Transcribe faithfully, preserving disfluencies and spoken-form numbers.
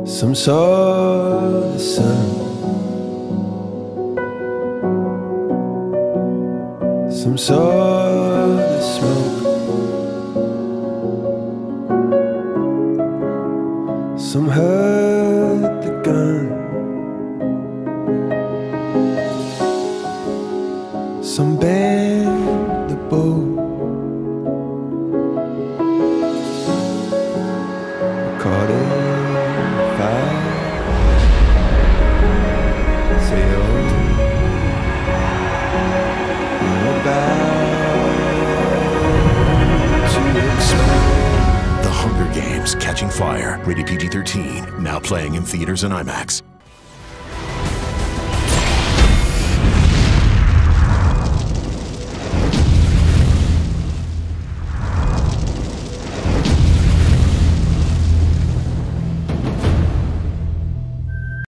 Some saw the sun, some saw the smoke, some heard the gun, some bent the bow. Caught in fire, say oh, we're about to explode. The Hunger Games: Catching Fire, rated P G thirteen, now playing in theaters and IMAX.